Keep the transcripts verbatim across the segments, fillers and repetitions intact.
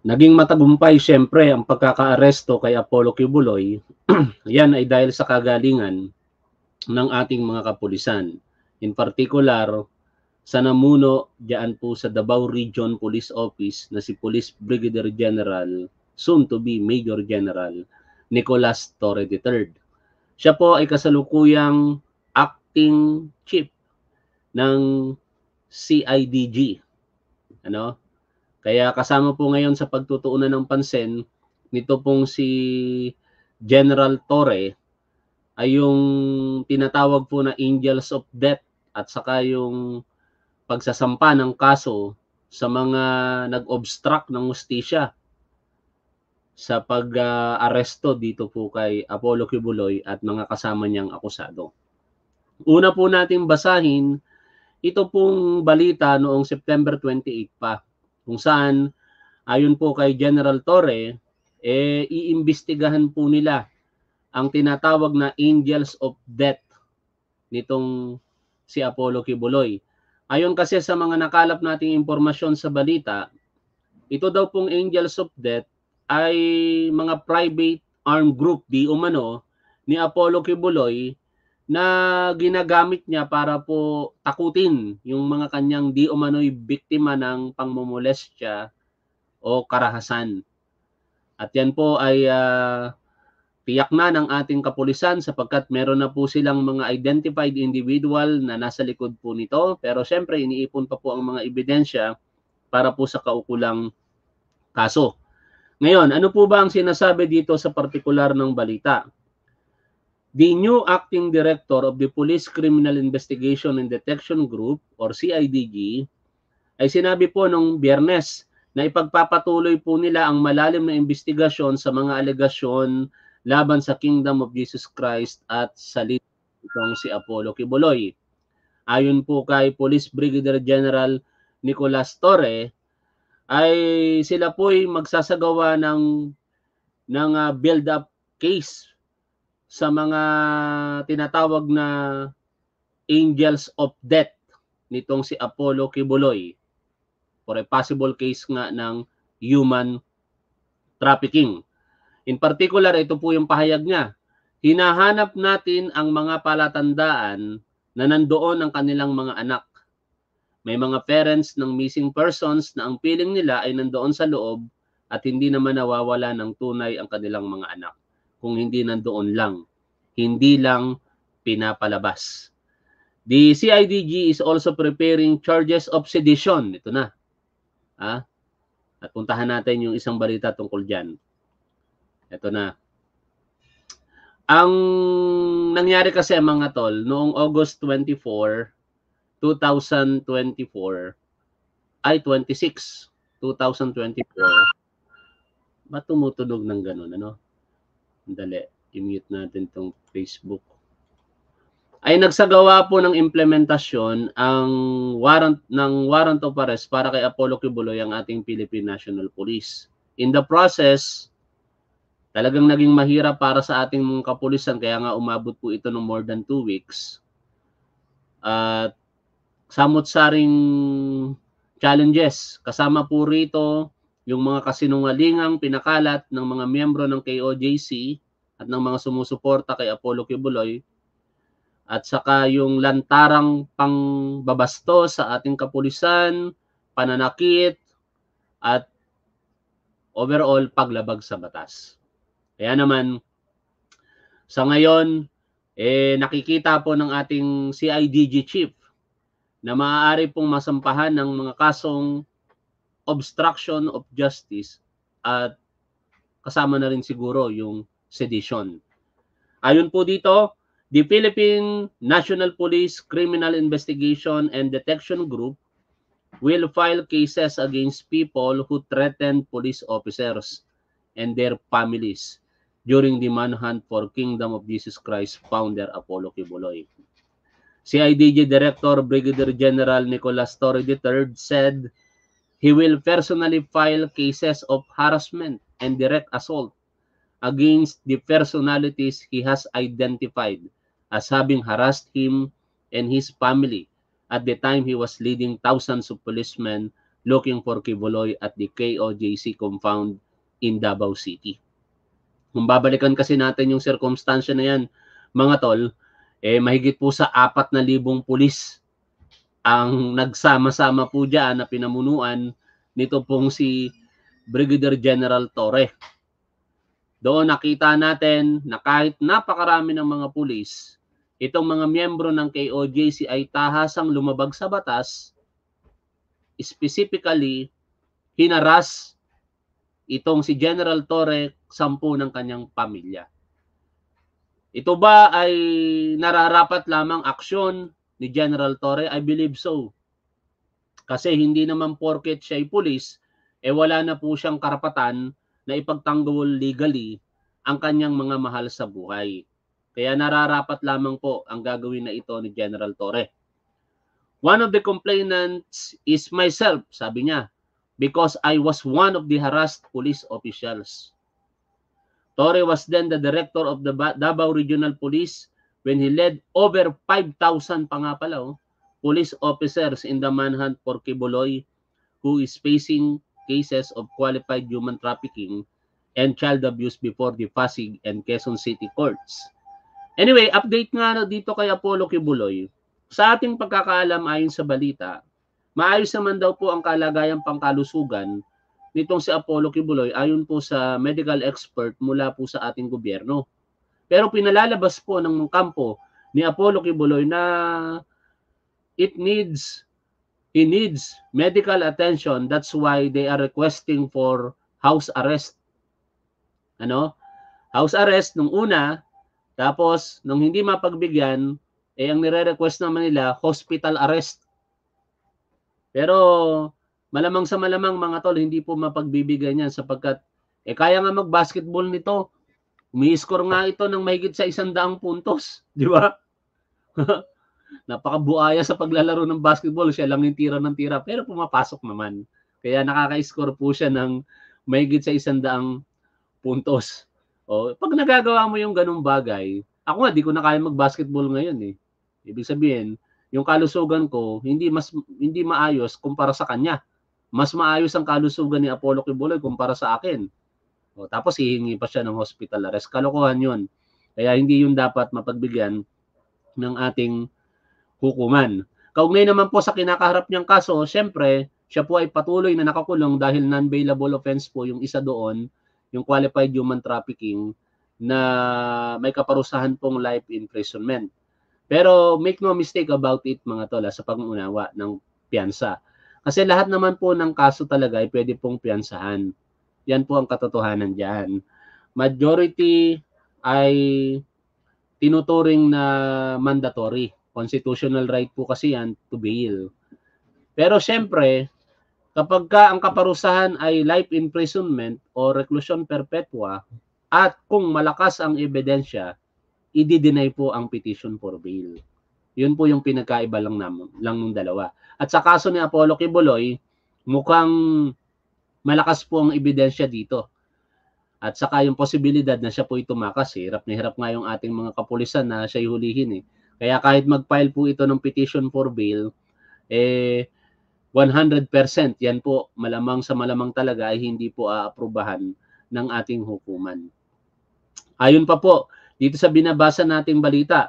Naging matagumpay siyempre ang pagkakaaresto kay Apollo Kibuloy. Yan ay dahil sa kagalingan ng ating mga kapulisan. In particular, sa namuno diyan po sa Davao Region Police Office na si Police Brigadier General, soon to be Major General, Nicolas Torre the third. Siya po ay kasalukuyang acting chief ng C I D G. Ano? Kaya kasama po ngayon sa pagtutuunan ng pansin nito pong si General Torre ay yung tinatawag po na Angels of Death at saka yung pagsasampa ng kaso sa mga nag-obstruct ng hustisya sa pag-aresto uh, dito po kay Apollo Kibuloy at mga kasama niyang akusado. Una po nating basahin ito pong balita noong September twenty-eight pa, kung saan ayon po kay General Torre, eh, iimbestigahan po nila ang tinatawag na Angels of Death nitong si Apollo Kibuloy. Ayon kasi sa mga nakalap nating impormasyon sa balita, ito daw pong Angels of Death ay mga private armed group di umano ni Apollo Kibuloy na ginagamit niya para po takutin yung mga kanyang di umano'y biktima ng pangmomolestya o karahasan. At yan po ay uh, tiyak na ng ating kapulisan sapagkat meron na po silang mga identified individual na nasa likod po nito. Pero syempre iniipon pa po ang mga ebidensya para po sa kaukulang kaso. Ngayon, ano po ba ang sinasabi dito sa partikular ng balita? The new acting director of the Police Criminal Investigation and Detection Group or C I D G ay sinabi po nung Biyernes na ipagpapatuloy po nila ang malalim na investigasyon sa mga alegasyon laban sa Kingdom of Jesus Christ at sa leader itong si Apollo Kibuloy. Ayon po kay Police Brigadier General Nicolas Torre, ay sila po ay magsasagawa ng, ng uh, build-up case sa mga tinatawag na Angels of Death nitong si Apollo Kibuloy for a possible case nga ng human trafficking. In particular, ito po yung pahayag niya. Hinahanap natin ang mga palatandaan na nandoon ang kanilang mga anak. May mga parents ng missing persons na ang piling nila ay nandoon sa loob at hindi naman nawawala ng tunay ang kanilang mga anak. Kung hindi nandoon lang, hindi lang pinapalabas. The C I D G is also preparing charges of sedition. Ito na. Ha? At puntahan natin yung isang balita tungkol dyan. Ito na. Ang nangyari kasi mga tol, noong August twenty-fourth, two thousand twenty-four, ay twenty-six, two thousand twenty-four, ba't tumutunog ng ganun, ano? Dali, i-mute natin tong Facebook. Ay nagsagawa po ng implementasyon ang warrant ng warrant of arrest para kay Apollo Kibuloy ang ating Philippine National Police. In the process, talagang naging mahirap para sa ating mga kapulisan kaya nga umabot po ito ng more than two weeks. At uh, samot-saring challenges. Kasama po rito yung mga kasinungalingang pinakalat ng mga miyembro ng K O J C at ng mga sumusuporta kay Apollo Kibuloy at saka yung lantarang pangbabasto sa ating kapulisan, pananakit at overall paglabag sa batas. Kaya naman sa ngayon eh nakikita po ng ating C I D G chief na maaari pong masampahan ng mga kasong obstruction of justice at kasama na rin siguro yung sedition. Ayon po dito, the Philippine National Police Criminal Investigation and Detection Group will file cases against people who threaten police officers and their families during the manhunt for Kingdom of Jesus Christ founder Apollo Kibuloy. C I D G Director Brigadier General Nicolas Torre the third said he will personally file cases of harassment and direct assault against the personalities he has identified as having harassed him and his family at the time he was leading thousands of policemen looking for Quiboloy at the K O J C compound in Davao City. Kung babalikan kasi natin yung circumstance na yan, mga tol, eh mahigit po sa apat na libong pulis ang nagsama-sama po dyan na pinamunuan nito pong si Brigadier General Torre. Doon nakita natin na kahit napakarami ng mga pulis, itong mga miyembro ng K O J C ay tahasang lumabag sa batas, specifically, hinaras itong si General Torre, sampu ng kanyang pamilya. Ito ba ay nararapat lamang aksyon ni General Torre? I believe so. Kasi hindi naman porket siya ay pulis, eh wala na po siyang karapatan na ipagtanggol legally ang kanyang mga mahal sa buhay. Kaya nararapat lamang po ang gagawin na ito ni General Torre. One of the complainants is myself, sabi niya, because I was one of the harassed police officials. Torre was then the director of the Davao Regional Police when he led over five thousand pa nga pala, oh, police officers in the manhunt for Quiboloy, who is facing cases of qualified human trafficking and child abuse before the Pasig and Quezon City courts. Anyway, update nga dito kay Apollo Quiboloy. Sa ating pagkakaalam ayon sa balita, maayos naman daw po ang kalagayang pangkalusugan nitong si Apollo Quiboloy ayon po sa medical expert mula po sa ating gobyerno. Pero pinalalabas po ng kampo ni Apollo Quiboloy na it needs, he needs medical attention. That's why they are requesting for house arrest. Ano? House arrest nung una, tapos nung hindi mapagbigyan, eh ang nire-request naman nila, hospital arrest. Pero malamang sa malamang mga tol, hindi po mapagbibigay niyan sapagkat eh kaya nga mag-basketball nito. Umi-score nga ito ng mahigit sa isang daang puntos. Di ba? Napakabuaya sa paglalaro ng basketball. Siya lang yung tira ng tira. Pero pumapasok naman. Kaya nakaka-score po siya ng mahigit sa isang daang puntos. O, pag nagagawa mo yung ganung bagay, ako nga, di ko na kaya mag-basketball ngayon eh. Ibig sabihin, yung kalusugan ko, hindi mas hindi maayos kumpara sa kanya. Mas maayos ang kalusugan ni Apollo Quiboloy kumpara sa akin. O, tapos hihingi pa siya ng hospital arrest. Kalokohan yun. Kaya hindi yun dapat mapagbigyan ng ating hukuman. Kaugnay naman po sa kinakaharap niyang kaso, syempre, siya po ay patuloy na nakakulong dahil non-bailable offense po yung isa doon, yung qualified human trafficking na may kaparusahan pong life imprisonment. Pero make no mistake about it mga tol sa pag-unawa ng piyansa. Kasi lahat naman po ng kaso talaga ay pwede pong piyansahan. Yan po ang katotohanan diyan. Majority ay tinuturing na mandatory. Constitutional right po kasi yan to bail. Pero syempre, kapag ka ang kaparusahan ay life imprisonment o reclusion perpetua at kung malakas ang ebidensya, i-deny po ang petition for bail. Yun po yung pinagkaiba lang naman lang ng dalawa. At sa kaso ni Apollo Quiboloy, mukhang malakas po ang ebidensya dito. At saka yung posibilidad na siya po itumakas, eh. Hirap na hirap nga yung ating mga kapulisan na siya hulihin. Eh. Kaya kahit mag-file po ito ng petition for bail, eh, one hundred percent yan po, malamang sa malamang talaga ay hindi po aaprubahan ng ating hukuman. Ayon pa po, dito sa binabasa nating balita,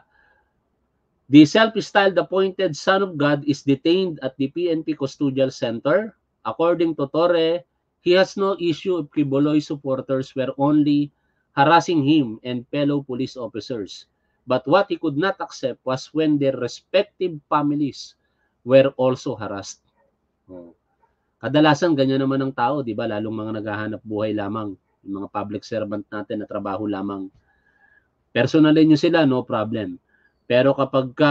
the self-styled appointed Son of God is detained at the P N P Custodial Center. According to Torre, he has no issue if Quiboloy supporters were only harassing him and fellow police officers. But what he could not accept was when their respective families were also harassed. Oh. Kadalasan ganyan naman ang tao, di ba? Lalong mga naghahanap buhay lamang, yung mga public servant natin na trabaho lamang. Personalin nyo sila, no problem. Pero kapag ka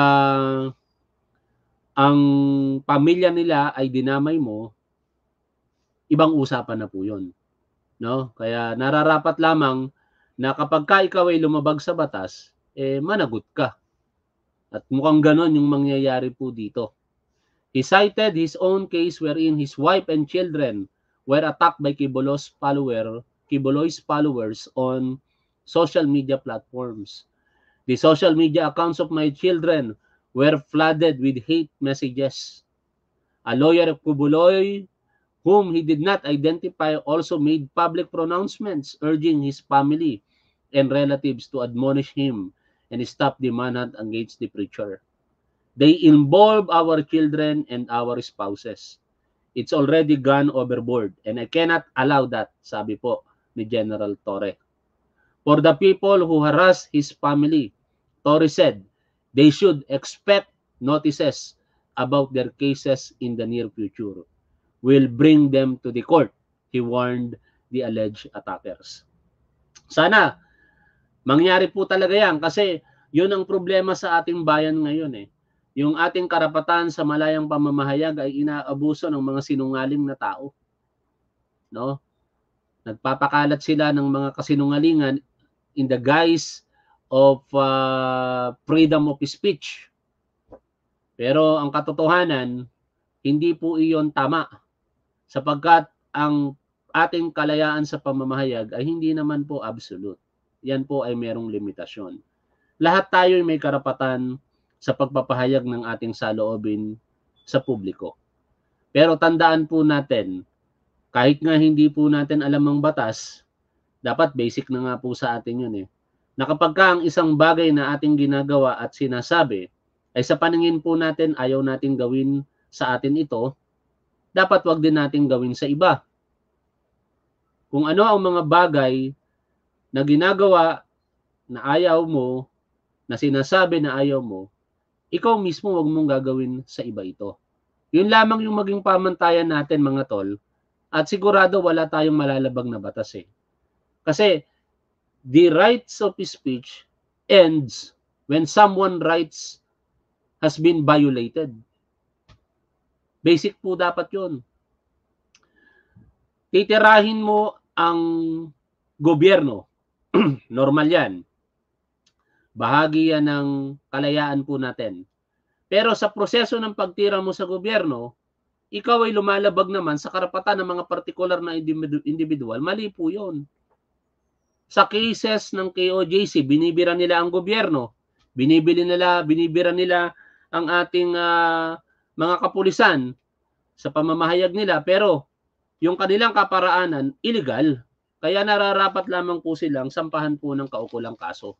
ang pamilya nila ay dinamay mo, ibang usapan na po yun. No? Kaya nararapat lamang na kapag ka ikaw ay lumabag sa batas, eh managot ka. At mukhang ganon yung mangyayari po dito. He cited his own case wherein his wife and children were attacked by Quiboloy's follower, Quiboloy's followers on social media platforms. The social media accounts of my children were flooded with hate messages. A lawyer of Quiboloy whom he did not identify, also made public pronouncements urging his family and relatives to admonish him and stop the manhunt against the preacher. They involve our children and our spouses. It's already gone overboard and I cannot allow that, sabi po ni General Torre. For the people who harass his family, Torre said, they should expect notices about their cases in the near future. We'll bring them to the court, he warned the alleged attackers. Sana mangyari po talaga yan kasi yun ang problema sa ating bayan ngayon eh. Yung ating karapatan sa malayang pamamahayag ay inaabuso ng mga sinungaling na tao. No? Nagpapakalat sila ng mga kasinungalingan in the guise of uh, freedom of speech. Pero ang katotohanan, hindi po iyon tama. Sapagkat ang ating kalayaan sa pamamahayag ay hindi naman po absolute. Yan po ay merong limitasyon. Lahat tayo ay may karapatan sa pagpapahayag ng ating saloobin sa publiko. Pero tandaan po natin, kahit nga hindi po natin alam ang batas, dapat basic na nga po sa atin yun eh, na kapag ka ang isang bagay na ating ginagawa at sinasabi, ay sa paningin po natin ayaw nating gawin sa atin ito, dapat wag din nating gawin sa iba. Kung ano ang mga bagay na ginagawa na ayaw mo, na sinasabi na ayaw mo, ikaw mismo wag mong gagawin sa iba ito. Yun lamang yung maging pamantayan natin mga tol, at sigurado wala tayong malalabag na batas eh. Kasi the rights of speech ends when someone rights has been violated. Basic po dapat yun. Titirahin mo ang gobyerno. Normal yan. Bahagi yan ng kalayaan po natin. Pero sa proseso ng pagtira mo sa gobyerno, ikaw ay lumalabag naman sa karapatan ng mga partikular na individual. Mali po yun. Sa cases ng K O J C, binibira nila ang gobyerno. Binibili nila, binibira nila ang ating uh, mga kapulisan sa pamamahayag nila. Pero yung kanilang kaparaanan, illegal. Kaya nararapat lamang po silang sampahan po ng kaukulang kaso.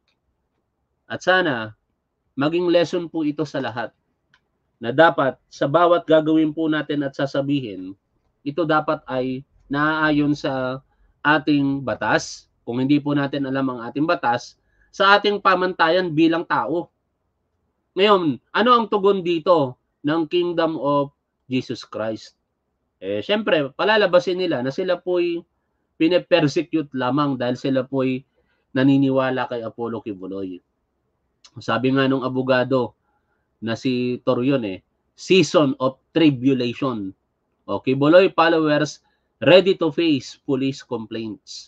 At sana, maging lesson po ito sa lahat na dapat sa bawat gagawin po natin at sasabihin, ito dapat ay naaayon sa ating batas. Kung hindi po natin alam ang ating batas, sa ating pamantayan bilang tao. Ngayon, ano ang tugon dito ng Kingdom of Jesus Christ? Eh, syempre, palalabasin nila na sila po'y pine-persecute lamang dahil sila po'y naniniwala kay Apollo Kibuloy. Sabi nga nung abogado na si Torion eh, season of tribulation. O, Kibuloy followers ready to face police complaints.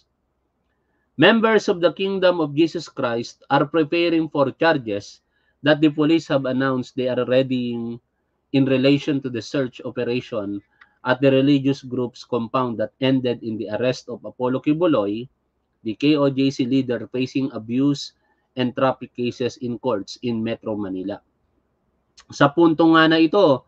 Members of the Kingdom of Jesus Christ are preparing for charges that the police have announced they are readying in relation to the search operation at the religious group's compound that ended in the arrest of Apollo Kibuloy, the K O J C leader facing abuse and traffic cases in courts in Metro Manila. Sa punto nga na ito,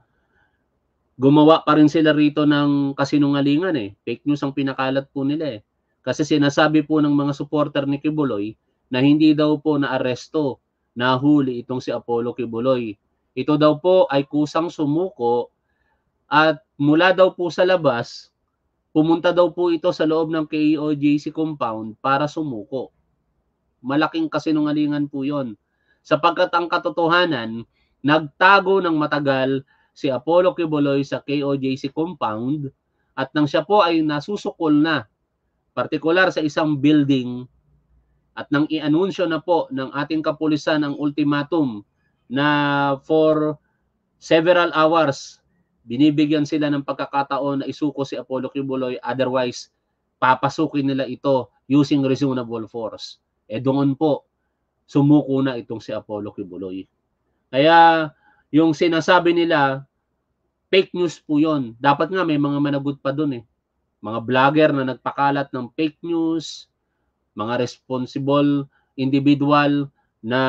gumawa pa rin sila rito ng kasinungalingan eh. Fake news ang pinakalat po nila eh. Kasi sinasabi po ng mga supporter ni Kibuloy na hindi daw po na-aresto, nahuli itong si Apollo Kibuloy. Ito daw po ay kusang sumuko at mula daw po sa labas, pumunta daw po ito sa loob ng K O J C compound para sumuko. Malaking kasinungalingan po yon. Sapagkat ang katotohanan, nagtago ng matagal si Apollo Kibuloy sa K O J C compound at nang siya po ay nasusukol na, partikular sa isang building, at nang i-anunsyo na po ng ating kapulisan ang ultimatum na for several hours, binibigyan sila ng pagkakataon na isuko si Apollo Kibuloy, otherwise papasukin nila ito using reasonable force. Eh doon po, sumuko na itong si Apollo Kibuloy. Kaya yung sinasabi nila, fake news po yon. Dapat nga may mga managot pa doon eh. Mga vlogger na nagpakalat ng fake news, mga responsible individual na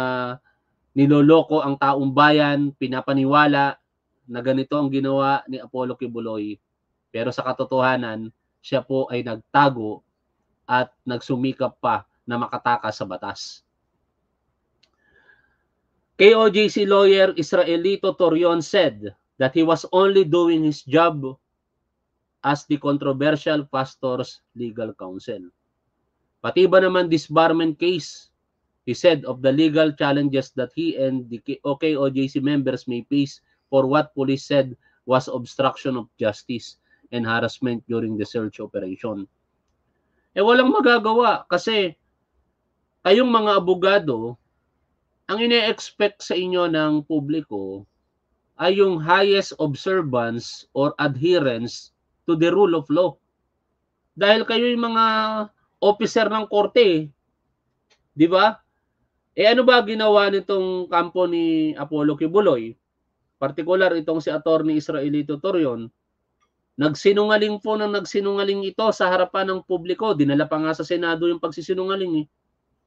niloloko ang taong bayan, pinapaniwala na ganito ang ginawa ni Apollo Kibuloy. Pero sa katotohanan, siya po ay nagtago at nagsumikap pa na makatakas sa batas. K O J C lawyer Israelito Torion said that he was only doing his job as the controversial pastor's legal counsel. Pati ba naman disbarment case, he said of the legal challenges that he and the K O J C members may face for what police said was obstruction of justice and harassment during the search operation. Eh walang magagawa kasi kayong mga abogado, ang ine-expect sa inyo ng publiko ay yung highest observance or adherence to the rule of law. Dahil kayo yung mga officer ng korte, di ba? Eh ano ba ginawa nitong kampo ni Apollo Kibuloy? Partikular itong si Attorney Israelito Torion, nagsinungaling po ng nagsinungaling ito sa harapan ng publiko. Dinala pa nga sa Senado yung pagsisinungaling eh.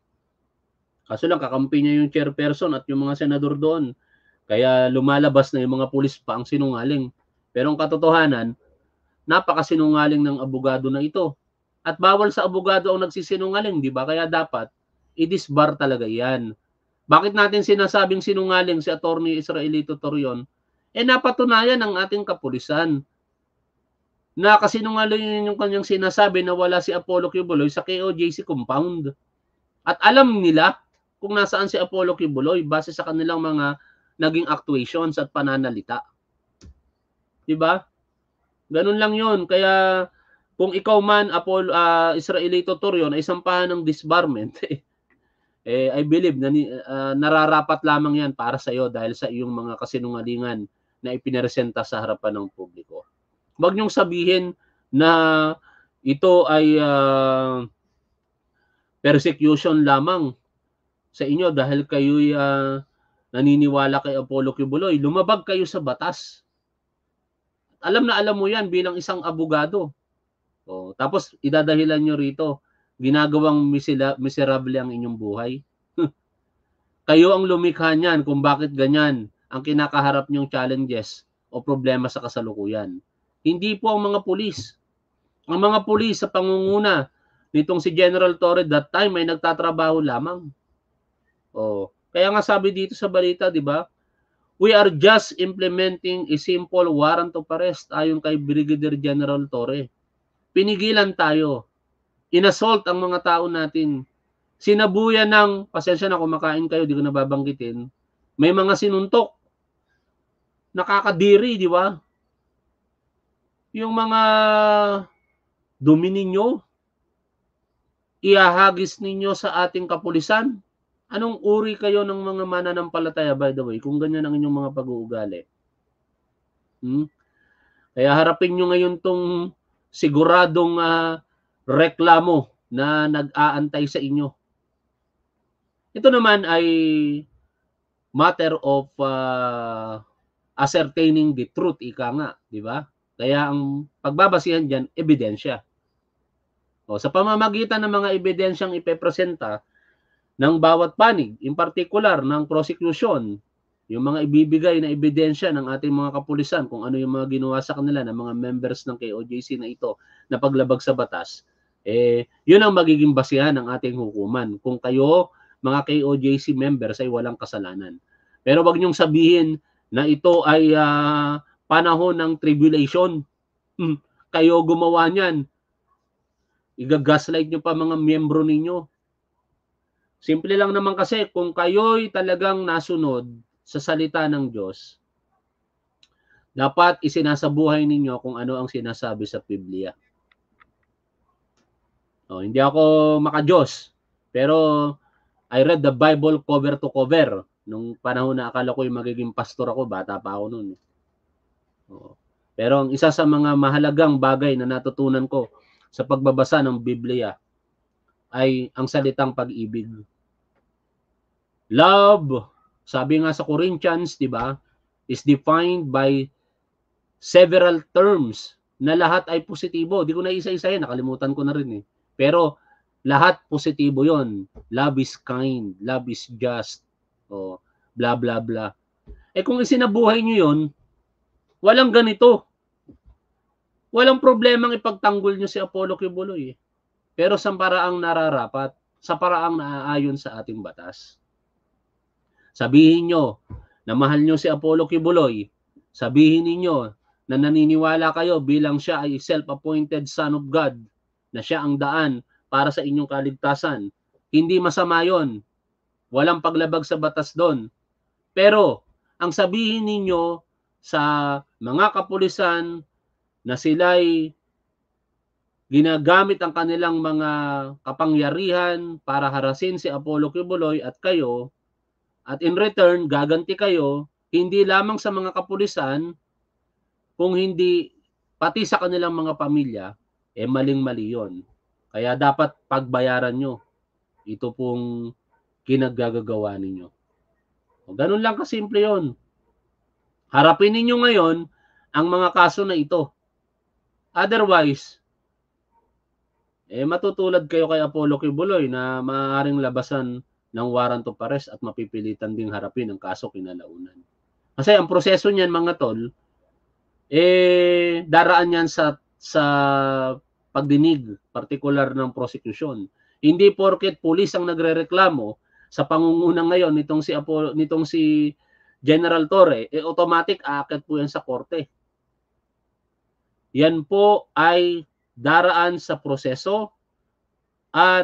Kaso lang kakampi niya yung chairperson at yung mga senador doon. Kaya lumalabas na yung mga pulis pa ang sinungaling. Pero ang katotohanan, napakasinungaling ng abogado na ito. At bawal sa abogado ang nagsisinungaling, di ba? Kaya dapat i-disbar talaga yan. Bakit natin sinasabing sinungaling si Attorney Israelito Torion? Eh napatunayan ng ating kapulisan na kasinungaling yung kanyang sinasabi na wala si Apollo Kibuloy sa K O J C compound. At alam nila kung nasaan si Apollo Kibuloy base sa kanilang mga naging actuations at pananalita. Diba? Ganun lang yun. Kaya kung ikaw man, Apollo, uh, Israelito Torion, ay sampahan ng disbarment, eh, I believe na uh, nararapat lamang yan para sa iyo dahil sa iyong mga kasinungalingan na ipinaresenta sa harapan ng publiko. Huwag niyong sabihin na ito ay uh, persecution lamang sa inyo dahil kayo'y uh, naniniwala kay Apollo Kibuloy. Lumabag kayo sa batas. Alam na alam mo yan bilang isang abogado. O, tapos idadahilan nyo rito, ginagawang miserable ang inyong buhay. Kayo ang lumikha niyan kung bakit ganyan ang kinakaharap nyong challenges o problema sa kasalukuyan. Hindi po ang mga pulis. Ang mga pulis sa pangunguna nitong si General Torre that time ay nagtatrabaho lamang. O, kaya nga sabi dito sa balita, di ba? We are just implementing a simple warrant of arrest ayon kay Brigadier General Torre. Pinigilan tayo. Inassault ang mga tao natin. Sinabuyan ng, pasensya na kumakain kayo, di ko nababanggitin, may mga sinuntok. Nakakadiri, di ba? Yung mga dumi ninyo, iahagis ninyo sa ating kapulisan. Anong uri kayo ng mga mananampalataya, by the way, kung ganyan ang inyong mga pag-uugali? Hmm? Kaya harapin nyo ngayon tong siguradong uh, reklamo na nag-aantay sa inyo. Ito naman ay matter of uh, ascertaining the truth, ika nga, di ba? Kaya ang pagbabasihan dyan, ebidensya. O, sa pamamagitan ng mga ebidensyang ipepresenta ng bawat panig, in particular ng prosecution, yung mga ibibigay na ebidensya ng ating mga kapulisan kung ano yung mga ginawa sa kanila ng mga members ng K O J C na ito na paglabag sa batas, eh, yun ang magiging basihan ng ating hukuman. Kung kayo, mga K O J C members, ay walang kasalanan. Pero wag niyong sabihin na ito ay uh, panahon ng tribulation. Hmm, kayo gumawa niyan. Iga-gaslight niyo pa mga miyembro ninyo. Simple lang naman kasi kung kayo'y talagang nasunod sa salita ng Diyos, dapat isinasabuhay ninyo kung ano ang sinasabi sa Biblia. O, hindi ako maka-Diyos, pero I read the Bible cover to cover. Nung panahon na akala ko yung magiging pastor ako, bata pa ako noon. O, pero ang isa sa mga mahalagang bagay na natutunan ko sa pagbabasa ng Biblia ay ang salitang pag-ibig. Love, sabi nga sa Corinthians, di ba, is defined by several terms na lahat ay positibo. Di ko na isa-isahin, nakalimutan ko na rin eh. Pero lahat positibo yon. Love is kind, love is just, o blah blah blah. Eh kung isinabuhay nyo yon, walang ganito. Walang problemang ipagtanggol nyo si Apollo Kibuloy eh. Pero sa paraang nararapat, sa paraang naaayon sa ating batas. Sabihin nyo na mahal nyo si Apollo Kibuloy. Sabihin niyo na naniniwala kayo bilang siya ay self-appointed son of God, na siya ang daan para sa inyong kaligtasan. Hindi masama yon. Walang paglabag sa batas doon. Pero ang sabihin ninyo sa mga kapulisan na sila'y ginagamit ang kanilang mga kapangyarihan para harasin si Apollo Kibuloy at kayo, at in return, gaganti kayo, hindi lamang sa mga kapulisan, kung hindi pati sa kanilang mga pamilya, eh maling-mali yun. Kaya dapat pagbayaran nyo ito pong ginagagagawa ninyo. O, ganun lang kasimple yun. Harapin ninyo ngayon ang mga kaso na ito. Otherwise, eh matutulad kayo kay Apollo Kibuloy na maaaring labasan ng warrant of arrest at mapipilitan ding harapin ang kaso kinalaunan. Kasi ang proseso niyan mga tol, eh daraan yan sa sa pagdinig partikular ng prosecution. Hindi porket pulis ang nagrereklamo sa pangunguna ngayon nitong si Apollo, nitong si General Torre, eh automatic aakyat po yan sa korte. Yan po ay daraan sa proseso at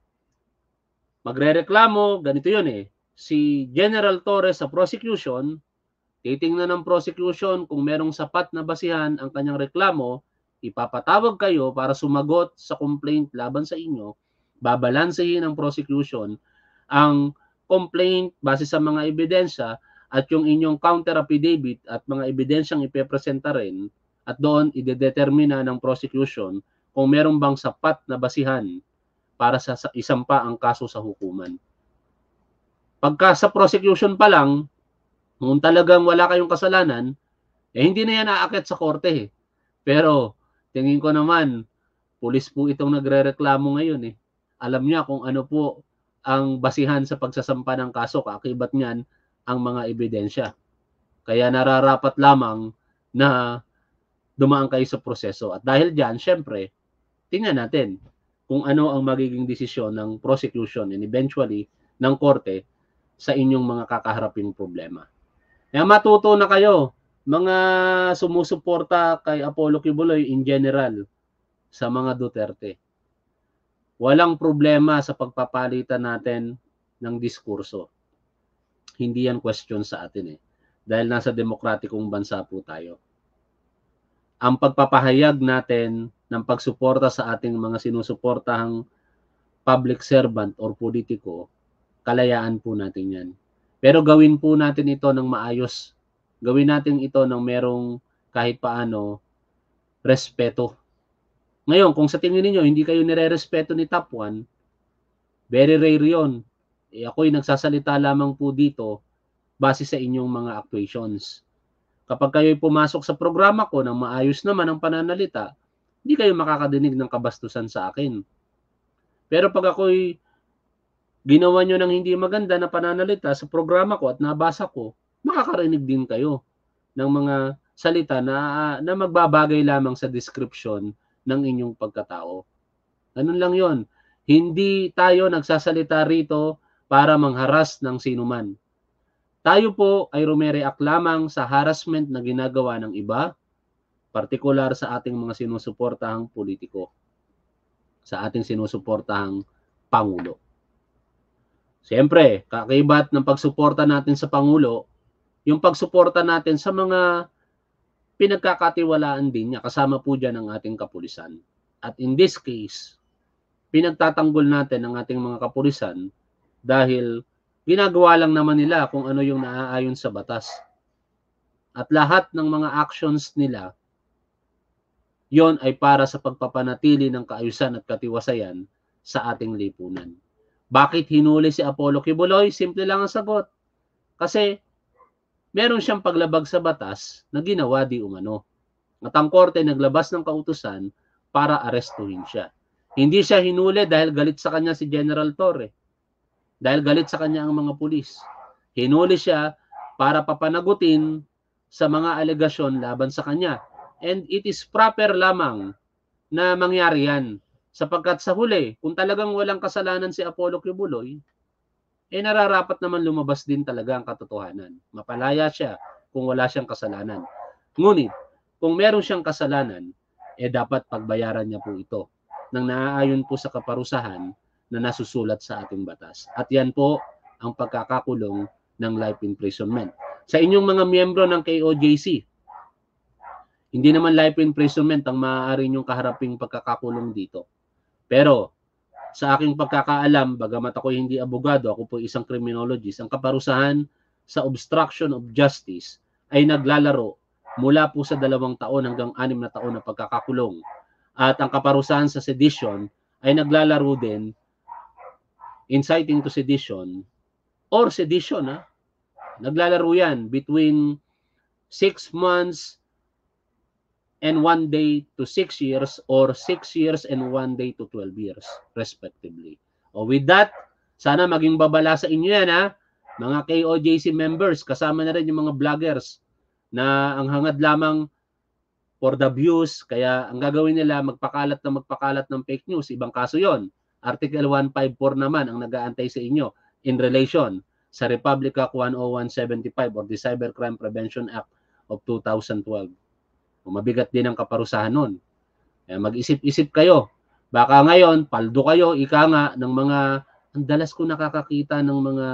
magrereklamo, ganito yun eh. Si General Torre sa prosecution, titingnan ng prosecution kung merong sapat na basihan ang kanyang reklamo, ipapatawag kayo para sumagot sa complaint laban sa inyo, babalansehin ng prosecution ang complaint base sa mga ebidensya at yung inyong counter affidavit at mga ebidensyang ipepresenta rin, at doon idedetermina ng prosecution kung meron bang sapat na basihan para sa isampa ang kaso sa hukuman. Pagka sa prosecution pa lang, kung talagang wala kayong kasalanan, eh hindi na yan aakyat sa korte eh. Pero tingin ko naman, pulis po itong nagrereklamo ngayon eh. Alam niya kung ano po ang basihan sa pagsasampa ng kaso, kaakibat niyan ang mga ebidensya. Kaya nararapat lamang na dumaan kayo sa proseso. At dahil dyan, syempre, tingnan natin kung ano ang magiging desisyon ng prosecution and eventually ng korte sa inyong mga kakaharaping problema. Kaya matuto na kayo, mga sumusuporta kay Apollo Kibuloy in general, sa mga Duterte. Walang problema sa pagpapalitan natin ng diskurso. Hindi yan question sa atin eh. Dahil nasa demokratikong bansa po tayo. Ang pagpapahayag natin ng pagsuporta sa ating mga sinusuportahang public servant or politiko, kalayaan po natin yan. Pero gawin po natin ito ng maayos. Gawin natin ito ng merong kahit paano respeto. Ngayon, kung sa tingin niyo hindi kayo nire-respeto ni Top one, very rare yun. Eh, ako'y nagsasalita lamang po dito base sa inyong mga actuations. Kapag kayo'y pumasok sa programa ko ng maayos naman ang pananalita, hindi kayo makakadinig ng kabastusan sa akin. Pero pag ako'y ginawa nyo ng hindi maganda na pananalita sa programa ko at nabasa ko, makakarinig din kayo ng mga salita na, na magbabagay lamang sa description ng inyong pagkatao. Ganun lang yon. Hindi tayo nagsasalita rito para mangharas ng sinuman. Tayo po ay rumereact lamang sa harassment na ginagawa ng iba, partikular sa ating mga sinusuportahang politiko, sa ating sinusuportahang Pangulo. Siyempre, kaakibat ng pagsuporta natin sa Pangulo, yung pagsuporta natin sa mga pinagkakatiwalaan din niya, kasama po dyan ang ating kapulisan. At in this case, pinagtatanggol natin ang ating mga kapulisan dahil ginagawa lang naman nila kung ano yung naaayon sa batas. At lahat ng mga actions nila, yon ay para sa pagpapanatili ng kaayusan at katiwasayan sa ating lipunan. Bakit hinuli si Apollo Kibuloy? Simple lang ang sagot. Kasi meron siyang paglabag sa batas na ginawa di umano. At ang korte naglabas ng kautusan para arestuhin siya. Hindi siya hinuli dahil galit sa kanya si General Torre. Dahil galit sa kanya ang mga pulis. Hinuli siya para papanagutin sa mga alegasyon laban sa kanya. And it is proper lamang na mangyari yan. Sapagkat sa huli, kung talagang walang kasalanan si Apollo Kibuloy, eh nararapat naman lumabas din talaga ang katotohanan. Mapalaya siya kung wala siyang kasalanan. Ngunit, kung meron siyang kasalanan, eh dapat pagbayaran niya po ito nang naaayon po sa kaparusahan na nasusulat sa ating batas. At yan po ang pagkakakulong ng life imprisonment. Sa inyong mga miyembro ng K O J C, hindi naman life imprisonment ang maaari niyong kaharaping pagkakakulong dito. Pero sa aking pagkakaalam, bagamat ako hindi abogado, ako po isang criminologist, ang kaparusahan sa obstruction of justice ay naglalaro mula po sa dalawang taon hanggang anim na taon na pagkakakulong. At ang kaparusahan sa sedition ay naglalaro din inciting to sedition or sedition. Ha? Naglalaro yan between six months and one day to six years or six years and one day to twelve years respectively. O with that, sana maging babala sa inyo yan, ha? Mga K O J C members, kasama na rin yung mga vloggers na ang hangad lamang for the views, kaya ang gagawin nila magpakalat na magpakalat ng fake news, ibang kaso yon. Article one fifty-four naman ang nag-aantay sa inyo in relation sa Republic Act one oh one seventy-five or the Cybercrime Prevention Act of two thousand twelve. Mabigat din ang kaparusahan nun. Mag-isip-isip kayo. Baka ngayon, paldo kayo, ika nga, ng mga, ang dalas ko nakakakita ng mga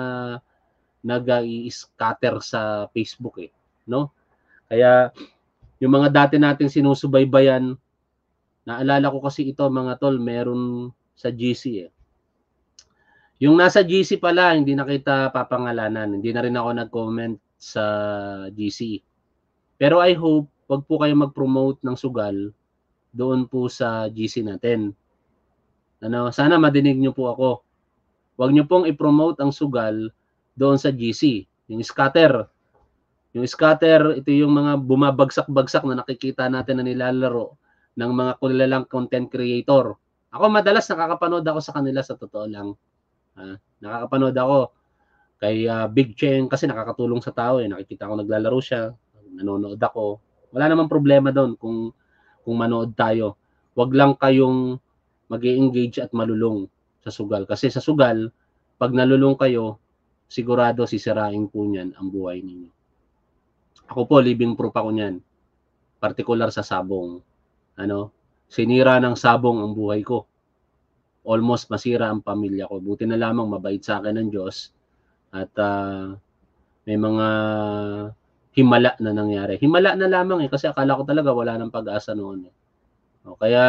nag-i-scatter sa Facebook eh. No? Kaya, yung mga dati nating sinusubaybayan, naalala ko kasi ito mga tol, meron sa G C eh. Yung nasa G C pala, hindi na kita papangalanan. Hindi na rin ako nag-comment sa G C. Pero I hope, wag po kayo mag-promote ng sugal doon po sa G C natin. Ano, sana madinig niyo po ako. Wag niyo pong i-promote ang sugal doon sa G C. Yung scatter. Yung scatter, ito yung mga bumabagsak-bagsak na nakikita natin na nilalaro ng mga kulalang content creator. Ako madalas nakakapanood ako sa kanila sa totoo lang. Ha? Nakakapanood ako kay uh, Big Cheng kasi nakakatulong sa tao eh. Nakikita ko naglalaro siya. Nanonood ako. Wala namang problema doon kung kung manood tayo. Wag lang kayong mag-i-engage at malulong sa sugal. Kasi sa sugal, pag nalulong kayo, sigurado sisirain po niyan ang buhay ninyo. Ako po, living proof ako niyan. Partikular sa sabong. Ano? Sinira ng sabong ang buhay ko. Almost masira ang pamilya ko. Buti na lamang mabait sa akin ng Diyos. At uh, may mga himala na nangyari. Himala na lamang eh, kasi akala ko talaga wala nang pag-asa noon. Eh. O, kaya,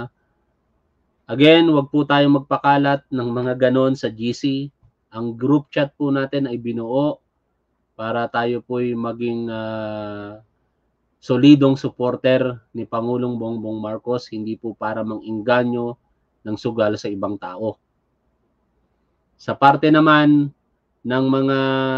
again, wag po tayong magpakalat ng mga ganon sa G C. Ang group chat po natin ay binuo para tayo po'y maging uh, solidong supporter ni Pangulong Bongbong Marcos, hindi po para mang-inganyo ng sugal sa ibang tao. Sa parte naman ng mga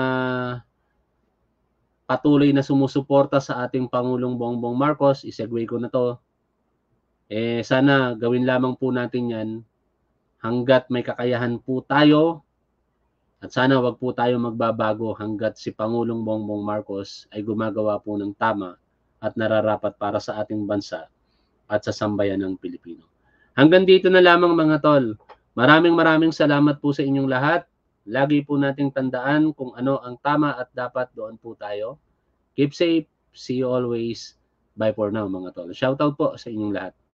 patuloy na sumusuporta sa ating Pangulong Bongbong Marcos, isegue ko na to, eh sana gawin lamang po natin yan hanggat may kakayahan po tayo at sana wag po tayo magbabago hanggat si Pangulong Bongbong Marcos ay gumagawa po ng tama at nararapat para sa ating bansa at sa sambayan ng Pilipino. Hanggang dito na lamang mga tol. Maraming maraming salamat po sa inyong lahat. Lagi po nating tandaan kung ano ang tama at dapat, doon po tayo. Keep safe. See you always. Bye for now mga tol. Shoutout po sa inyong lahat.